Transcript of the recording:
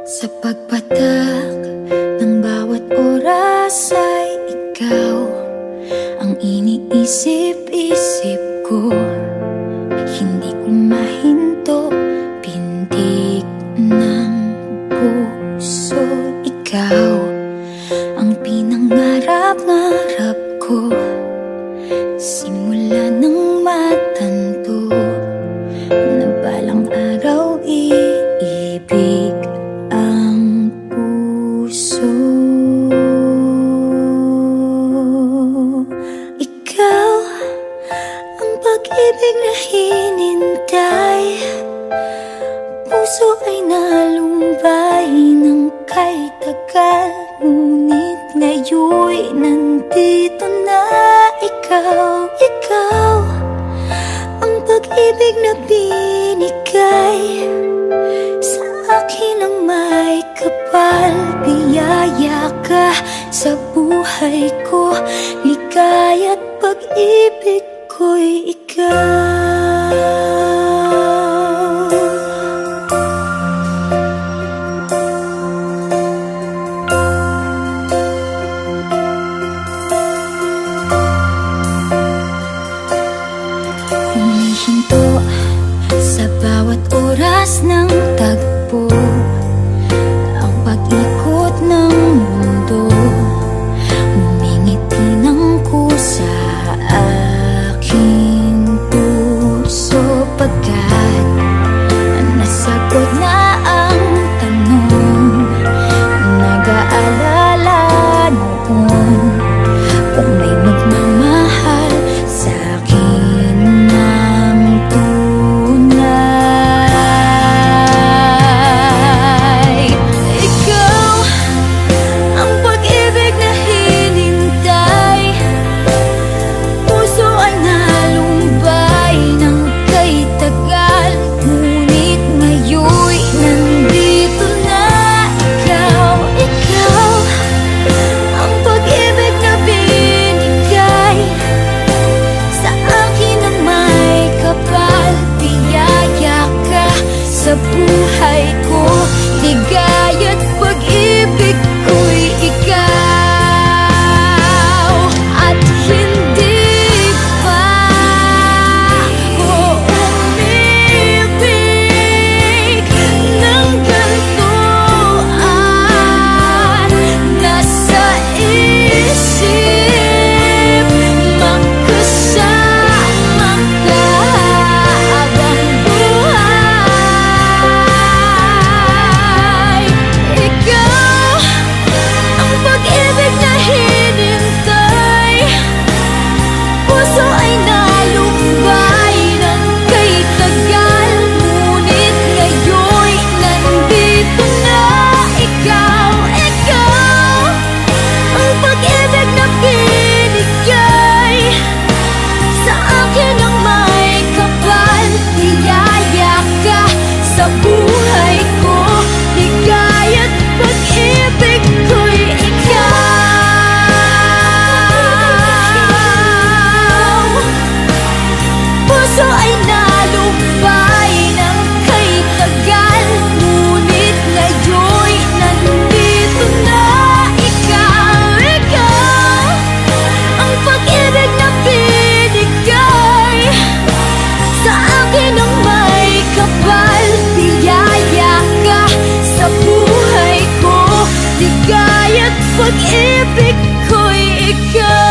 Sa pagpatak ng bawat oras ay ikaw ang iniisip-isip ko. Hindi ko mahinto, pintig ng puso. Ikaw ang pinangarap-ngarap ko, simula ng matanto na balang araw iibig ang puso. Ikaw ang pag-ibig na hinintay, puso ay nalumbay ng kay tagal. Ngunit ngayon'y nandito na ikaw. Ikaw ang pag-ibig na binigay sa akin ang may kapal. Biyaya ka sa buhay ko, ligaya't pag-ibig ko'y ikaw. Humihinto sa bawat oras ng tagpo, ang pag-ikot ng mundo. Humingiti ng kusa aking puso, pagkat nasagot na ang tanong. Nag-aalala noon kung may magmamahal sa akin ng tunay. Ikaw ang pag-ibig na hinintay, puso ay nalumbay ng kay tagal. Ngunit ngayon'y nandito na ikaw. Ikaw ang pag-ibig na binigay sa akin ang may kapal. Biyaya ka sa buhay ko, ligaya't pag-ibig ko'y ikaw. At hindi pa ako umibig ng ganito, at nasa isip magkasama ka habang buhay. Ikaw ang pag-ibig na hinintay, puso ay nalumbay ng kay tagal. Ngunit ngayon'y nandito na ikaw. Ikaw ang pag-ibig na binigay sa akin ang may kapal. Biyaya ka sa buhay ko, ligaya't pag-ibig ko'y ikaw. Puso ay nalumbay ng kay tagal. Ngunit ngayon'y nandito na ikaw. Ikaw ang pag-ibig na binigay sa akin ang may kapal. Biyaya ka sa buhay ko, ligaya't pag-ibig ko'y ikaw.